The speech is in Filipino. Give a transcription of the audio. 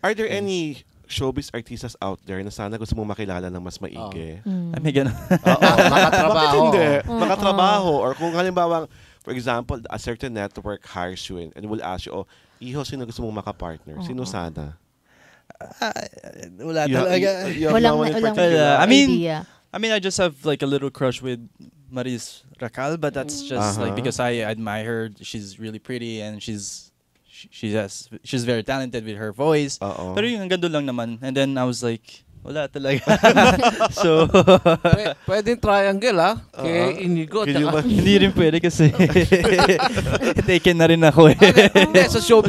Are there any showbiz artistas out there na sana gusto mong makilala ng mas maigi? May ganun. Makatrabaho. Bakit hindi? Makatrabaho. Or kung halimbawa, for example, a certain network hires you and will ask you, Iho, sino gusto mong makapartner? Sino sana? Wala talaga. I mean, I just have like a little crush with Racal, but that's just like because I admire her. She's really pretty and she's very talented with her voice. Pero yung hanggang doon lang naman. And then I was like, wala talaga. So pwedeng triangle kay Inigo. Hindi rin pwede kasi taken na rin ako eh. Hindi, sa show